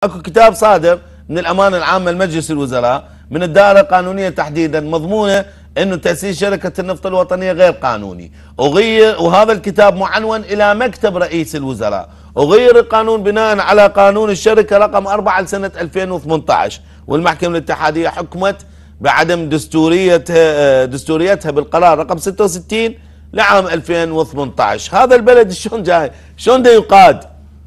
اكو كتاب صادر من الامانه العامه لمجلس الوزراء من الدائره القانونيه تحديدا مضمونه انه تاسيس شركه النفط الوطنيه غير قانوني، وهذا الكتاب معنون الى مكتب رئيس الوزراء، وغير القانون بناء على قانون الشركه رقم 4 لسنه 2018، والمحكمه الاتحاديه حكمت بعدم دستوريتها بالقرار رقم 66 لعام 2018. هذا البلد شلون جاي؟ شلون ده يقاد؟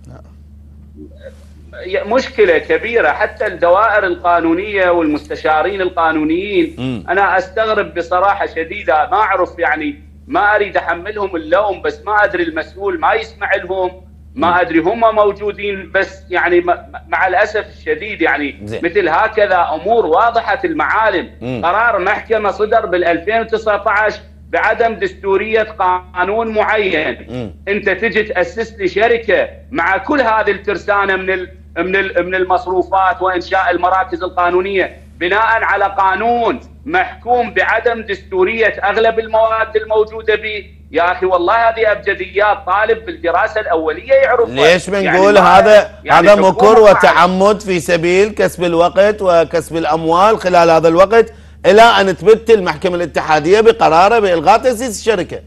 مشكلة كبيرة. حتى الدوائر القانونية والمستشارين القانونيين أنا أستغرب بصراحة شديدة، ما أعرف يعني، ما أريد أحملهم اللوم، بس ما أدري المسؤول ما يسمع لهم، ما أدري هم موجودين، بس يعني مع الأسف الشديد يعني مثل هكذا أمور واضحة المعالم. قرار محكمة صدر بال2019 بعدم دستورية قانون معين، أنت تجي تأسس لي شركة مع كل هذه الترسانة من المصروفات وإنشاء المراكز القانونية بناء على قانون محكوم بعدم دستورية أغلب المواد الموجودة به. يا أخي والله هذه أبجديات طالب بالدراسة الأولية يعرفها. ليش بنقول يعني هذا مكر وتعمد في سبيل كسب الوقت وكسب الأموال خلال هذا الوقت إلى أن تبت المحكمة الاتحادية بقراره بإلغاء تأسيس الشركة.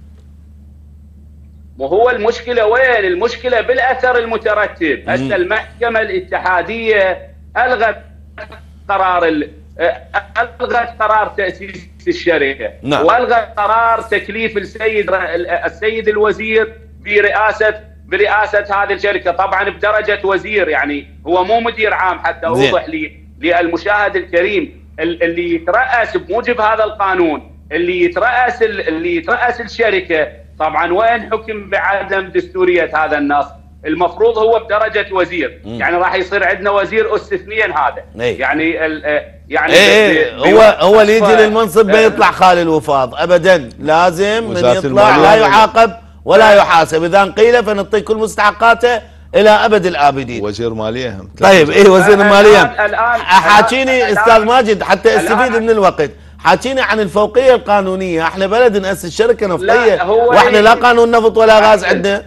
وهو المشكلة وين؟ المشكلة بالأثر المترتب. هسه المحكمة الاتحادية ألغت قرار تأسيس الشركة، نعم. وألغت قرار تكليف السيد الوزير برئاسة هذه الشركة، طبعا بدرجة وزير، يعني هو مو مدير عام. حتى أوضح للمشاهد الكريم، اللي يترأس بموجب هذا القانون، اللي يترأس الشركة، طبعا وين حكم بعدم دستورية هذا النص؟ المفروض هو بدرجة وزير، يعني راح يصير عندنا وزير أس 2 هذا. هو اللي يجي للمنصب ما يطلع خالي الوفاض ابدا، لازم من يطلع لا يعاقب ولا يحاسب، اذا قيل فنعطيه كل مستحقاته الى ابد الابدين. وزير ماليه. طيب وزير الماليه. حاكيني استاذ ماجد حتى استفيد من الوقت، حاكينا عن الفوقيه القانونيه. احنا بلد نأسس شركه نفطيه واحنا لا قانون نفط ولا غاز عندنا.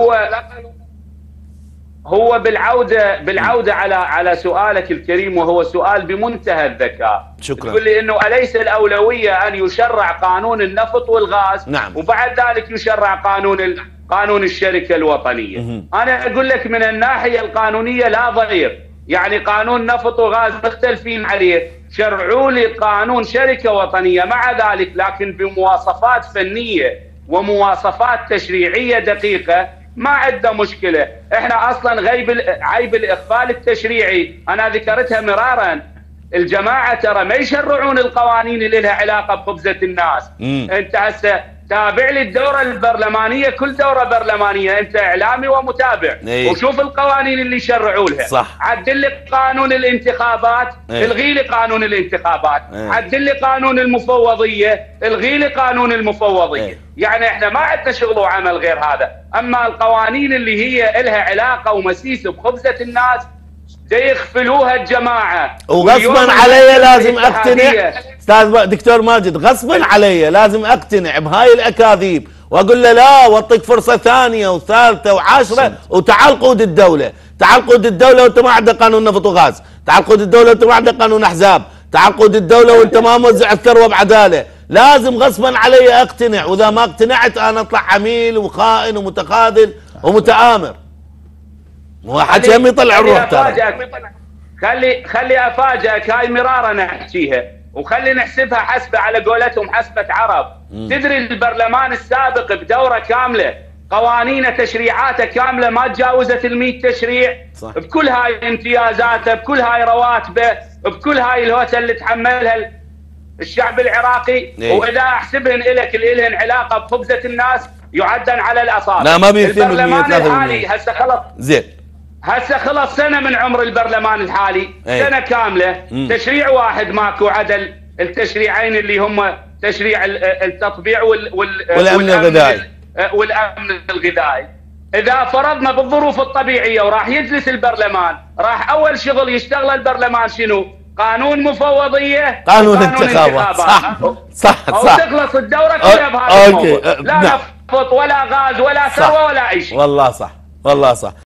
هو بالعوده على سؤالك الكريم، وهو سؤال بمنتهى الذكاء. شكرا. تقول لي انه اليس الاولويه ان يشرع قانون النفط والغاز؟ نعم. وبعد ذلك يشرع قانون الشركه الوطنيه. انا اقول لك من الناحيه القانونيه لا ضير، يعني قانون نفط وغاز مختلفين عليه، شرعوا لي قانون شركه وطنيه مع ذلك لكن بمواصفات فنيه ومواصفات تشريعيه دقيقه، ما عندنا مشكله. احنا اصلا عيب الاقبال التشريعي، انا ذكرتها مرارا. الجماعه ترى ما يشرعون القوانين اللي لها علاقه بخبزه الناس. انت هسه تابع لي الدوره البرلمانيه، كل دوره برلمانيه انت اعلامي ومتابع، وشوف القوانين اللي يشرعوا لها. صح. عدل لي قانون الانتخابات، الغي لي قانون الانتخابات. عدل لي قانون المفوضيه، الغي لي قانون المفوضيه. يعني احنا ما عندنا شغل وعمل غير هذا. اما القوانين اللي هي لها علاقه ومسيس بخبزه الناس يغفلوها الجماعه، وغصبا علي لازم اقتنع. استاذ دكتور ماجد، غصبا علي لازم اقتنع بهاي الاكاذيب واقول له لا، واعطيك فرصه ثانيه وثالثه وعاشره، وتعال قود الدوله، تعال قود الدوله وانت ما عندك قانون نفط وغاز، تعال قود الدوله وانت ما عندك قانون احزاب، تعال قود الدوله وانت ما موزع الثروه بعداله. لازم غصبا علي اقتنع، واذا ما اقتنعت انا اطلع عميل وخائن ومتخاذل ومتآمر. واحد هم يطلع الروح ترى. خلي افاجئك، هاي مرارا نحكيها، وخلي نحسبها حسبه على قولتهم حسبه عرب. تدري البرلمان السابق بدوره كامله قوانينه تشريعاته كامله ما تجاوزت ال100 تشريع. صح. بكل هاي امتيازاته، بكل هاي رواتبه، بكل هاي الهوسه اللي تحملها الشعب العراقي. واذا احسبهن لك اللي لهن علاقه بخبزه الناس يعدن على الاصابع. لا ما بيتم البرلمان الحالي هسه خلص. زين. هسه خلص سنه من عمر البرلمان الحالي. سنه كامله. تشريع واحد ماكو عدل التشريعين اللي هم تشريع التطبيع والامن الغذائي. والامن الغذائي. اذا فرضنا بالظروف الطبيعيه وراح يجلس البرلمان، راح اول شغل يشتغل البرلمان شنو؟ قانون مفوضيه، قانون انتخابات. صح. وتخلص الدوره كلها بهذا الموضوع. لا نفط ولا غاز ولا ثروه ولا اي شيء. والله صح.